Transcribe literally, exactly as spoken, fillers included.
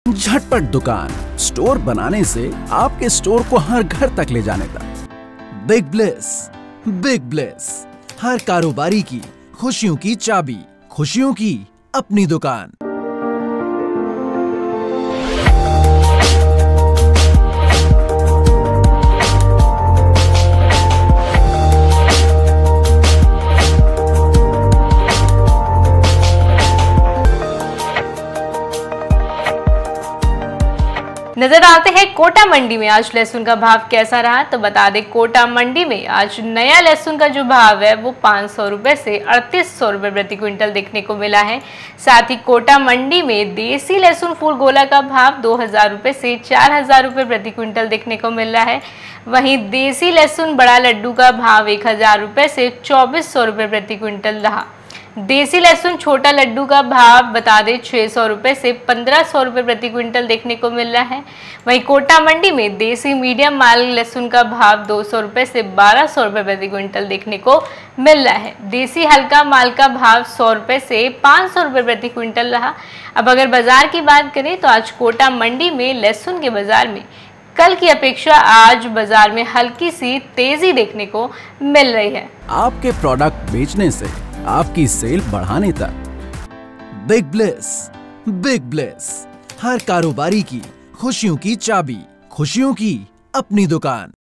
झटपट दुकान, स्टोर बनाने से आपके स्टोर को हर घर तक ले जाने तक। बिग ब्लेस, बिग ब्लेस, हर कारोबारी की खुशियों की चाबी, खुशियों की अपनी दुकान। नजर डालते हैं कोटा मंडी में आज लहसुन का भाव कैसा रहा। तो बता दें कोटा मंडी में आज नया लहसुन का जो भाव है वो पाँच सौ रुपए से अड़तीस सौ रुपए प्रति क्विंटल देखने को मिला है। साथ ही कोटा मंडी में देसी लहसुन फूल गोला का भाव दो हजार रुपए से चार हजार रुपए प्रति क्विंटल देखने को मिल रहा है। वहीं देसी लहसुन बड़ा लड्डू का भाव एक हजार रुपए से चौबीस सौ रुपए प्रति क्विंटल रहा। देसी लहसुन छोटा लड्डू का भाव बता दें छह सौ रुपए से पंद्रह सौ रुपए प्रति क्विंटल देखने को मिल रहा है। वहीं कोटा मंडी में देसी मीडियम माल लहसुन का भाव दो सौ रुपए से बारह सौ रुपए प्रति क्विंटल देखने को मिल रहा है। देसी हल्का माल का भाव सौ रुपए से पाँच सौ रुपए प्रति क्विंटल रहा। अब अगर बाजार की बात करें तो आज कोटा मंडी में लहसुन के बाजार में कल की अपेक्षा आज बाजार में हल्की सी तेजी देखने को मिल रही है। आपके प्रोडक्ट बेचने से आपकी सेल बढ़ाने तक। बिग ब्लेस, बिग ब्लेस, हर कारोबारी की खुशियों की चाबी, खुशियों की अपनी दुकान।